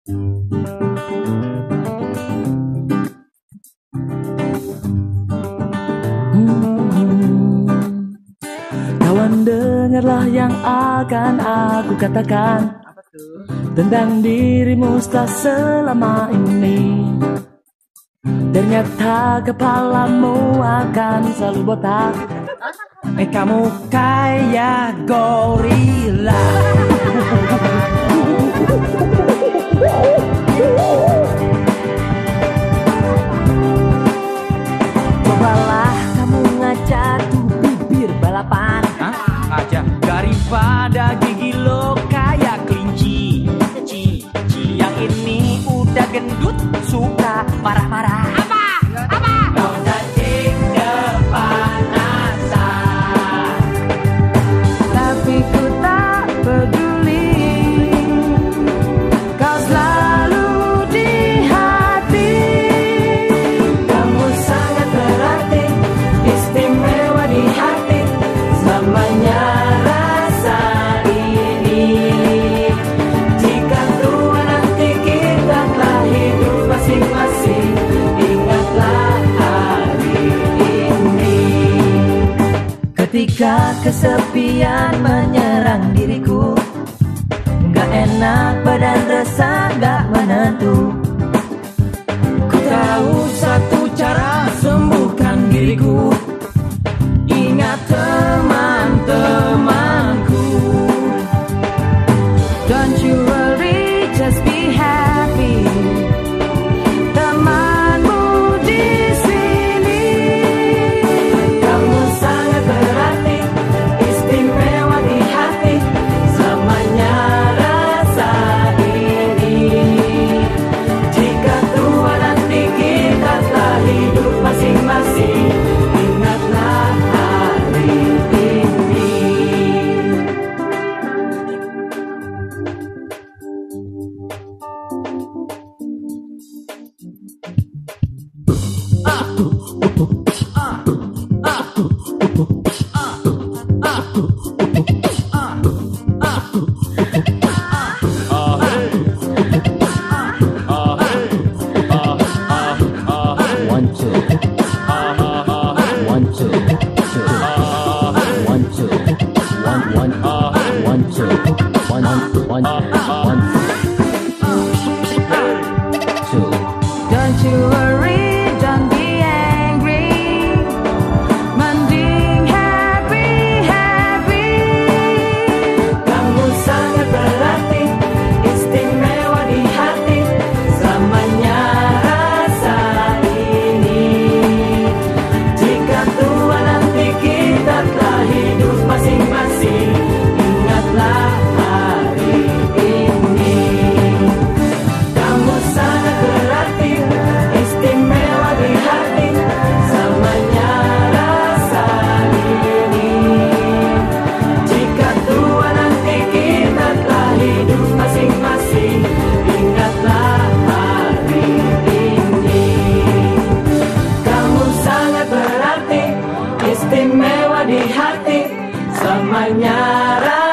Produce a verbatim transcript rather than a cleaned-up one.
Kawan, dengarlah yang akan aku katakan tentang dirimu setelah selama ini. Ternyata kepalamu akan selalu botak. Eh, kamu kayak gorila. Cobalah kamu ngajak tuh bibir balapan. Hah? Aja daripada gigi lo kayak kelinci. Ci, ci. Yang ini udah gendut suka marah-marah. Apa? Apa? Kau cacing kepanasan, Tapi ku tak peduli. Kau selalu di hati. Kamu sangat berarti, istimewa di hati. Selamanya rasa ini. Jika tua nanti kita telah hidup masing-masing, ingatlah hari ini. Ketika kesepian menyerang diriku, gak enak badan resah gak menentu. Ku tahu satu cara sembuhkan diriku. Ingat teman-temanku. Don't you worry, just be happy. Temanmu di sini. Kamu sangat berarti, istimewa di hati. Selamanya rasa ini. Jika tua nanti kita telah hidup masing-masing, ingatlah hari ini. One, two. One, two. Two. One, two. One, one. One, two. One, one, one. Two. Don't you worry, don't be angry. Mending happy, happy. Kamu sangat berarti, istimewa di hati. Selamanya rasa ini. Jika tua nanti kita telah hidup masing-masing, ingatlah hari ini. Kamu sangat berarti, istimewa di hati. Selamanya rasa ini. Jika tua nanti kita telah hidup masing-masing, ingatlah hari ini. Kamu sangat berarti, istimewa di hati. Selamanya rasa